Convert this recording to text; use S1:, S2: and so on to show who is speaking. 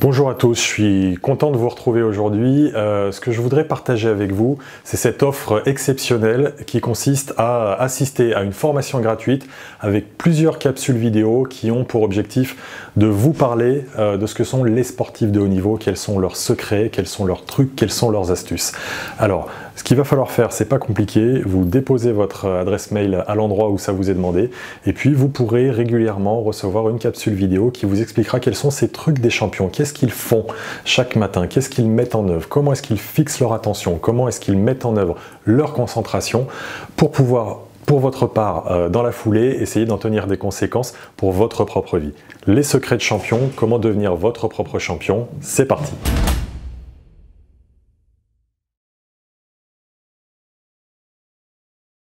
S1: Bonjour à tous, je suis content de vous retrouver aujourd'hui. Ce que je voudrais partager avec vous, c'est cette offre exceptionnelle qui consiste à assister à une formation gratuite avec plusieurs capsules vidéo qui ont pour objectif de vous parler de ce que sont les sportifs de haut niveau, quels sont leurs secrets, quels sont leurs trucs, quelles sont leurs astuces. Alors, ce qu'il va falloir faire, c'est pas compliqué, vous déposez votre adresse mail à l'endroit où ça vous est demandé, et puis vous pourrez régulièrement recevoir une capsule vidéo qui vous expliquera quels sont ces trucs des champions, qu'est-ce qu'ils font chaque matin, qu'est-ce qu'ils mettent en œuvre, comment est-ce qu'ils fixent leur attention, comment est-ce qu'ils mettent en œuvre leur concentration pour pouvoir, pour votre part, dans la foulée, essayer d'en tenir des conséquences pour votre propre vie. Les secrets de champion, comment devenir votre propre champion, c'est parti!